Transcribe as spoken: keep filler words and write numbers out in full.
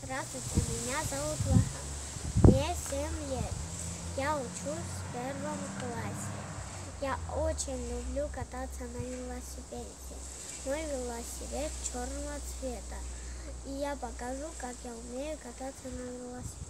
Здравствуйте, меня зовут Лаха. Мне семь лет. Я учусь в первом классе. Я очень люблю кататься на велосипеде. Мой велосипед черного цвета. И я покажу, как я умею кататься на велосипеде.